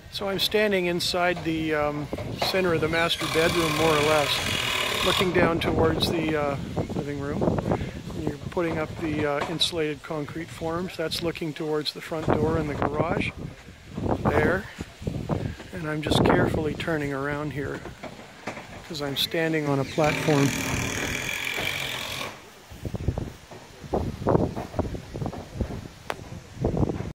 So I'm standing inside the center of the master bedroom, more or less, looking down towards the living room. And you're putting up the insulated concrete forms. That's looking towards the front door and the garage. There. And I'm just carefully turning around here because I'm standing on a platform.